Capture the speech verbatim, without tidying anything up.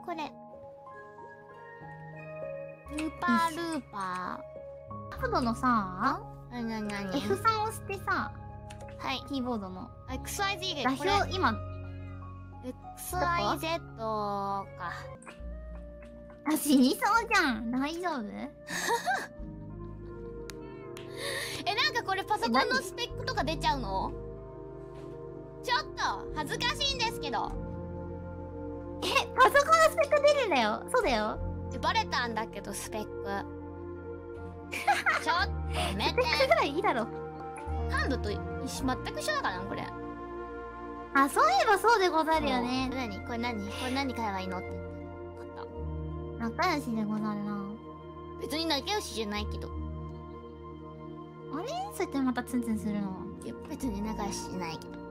これ。ルーパールーパー。角度のさ、 なになになにエフスリー 押してさ、 はい。 キーボードの。 エックスワイゼット で、 座標、今。 エックスワイゼット か。 あ、死にそうじゃん。大丈夫え、なんかこれパソコンのスペックとか出ちゃうの？ちょっと、恥ずかしいんですけど。 え、パソコンのスペック出るんだよ。そうだよ。 バレたんだけど、スペック。ちょっとやめて。 スペックぐらいいいだろ。 ハンドと全く一緒だからな、これ。 あ、そういえばそうでござるよね。 なにこれ何これ何買えばいいのって言って。買っ仲良しでござるな。 た。別に仲良しじゃないけど。 あれそうやってまたツンツンするの？ いや、別に仲良しじゃないけど。